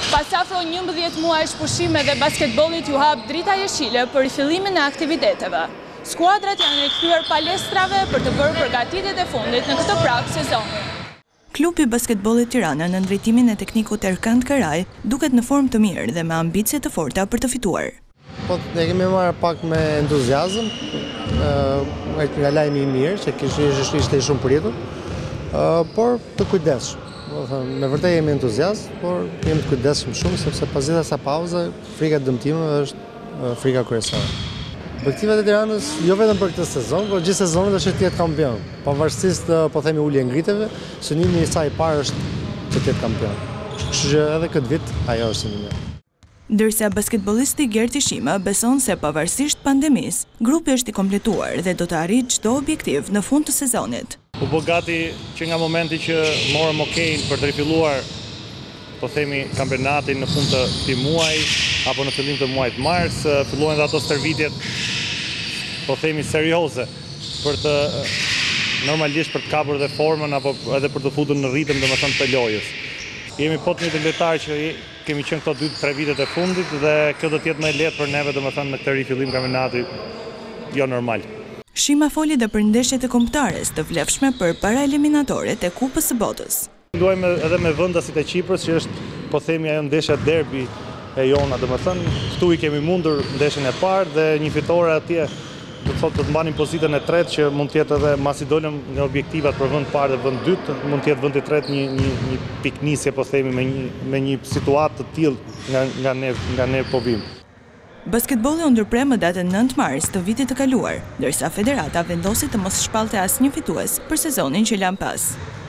Pas afro 11 muajsh pushime dhe basketbollit ju hap drita jeshile për rifillimin e aktiviteteve. Skuadrat janë rikthyer palestrave për të bërë përgatitjet e fundit në këtë prag sezoni. Klubi Basketbollit Tirana në ndrejtimin e teknikut Erkand Karaj duket në formë të mirë dhe me ambicie të forta për të fituar. Po ne kemi marrë pak me entuziazëm, nga lajmi i mirë që ishte shumë pritur, por të kujdesshëm. Me vërtet jemi entuziast, por jemi të kujdesshëm shumë sepse pas gjitha sa pauze, frika e dëmtimeve është frika kryesore. Objektivat e Tiranës jo vetëm për këtë sezon, por gjithë sezonin është të jetë kampion. Pavarësisht po themi ulje ngritjeve, synimi i saj i parë është që të jetë kampion. Kështu që edhe këtë vit ajo është synimi. Ndërsa basketbollisti Gerti Shima beson se pavarësisht pandemisë, grupi është i kompletuar dhe do të arrijë çdo objektiv në fund të sezonit. U bë gati që nga momenti që morëm okejin për të rifilluar, po themi, kampionatin në fund të këtij muaji apo në fillim të muajit mars, filluan dhe ato stërvitjet, po themi, serioze për të normalisht për të kapur dhe formën apo edhe për të futur në ritëm domethënë të lojës. Jemi po të njëjtën lojtarë që kemi qenë këto 2-3 vitet e fundit dhe kjo do të jetë më lehtë për neve domethënë në këtë rifillim kampionati jo normal. Shima foli dhe për ndeshjet e kombëtares të vlefshme për paraeliminatoret e Kupës së Botës. Luajmë edhe me vendasit e Kiprës, që është, po themi, ajo ndeshja derbi e jona, domethënë, këtu i kemi mundur ndeshjen e parë dhe një fitore atje do të thotë të mbanim pozitën e tretë që mund të jetë edhe masi dolëm nga objektivat për vend parë dhe vend dytë, mund të jetë vendi i tretë një piknisje, po themi, me një situatë të tillë nga ne po vim. Basketbolli u ndërpre më datën 9 mars të vitit të kaluar, ndërsa federata vendosi të mos shpallte asnjë fitues për sezonin që lan pas.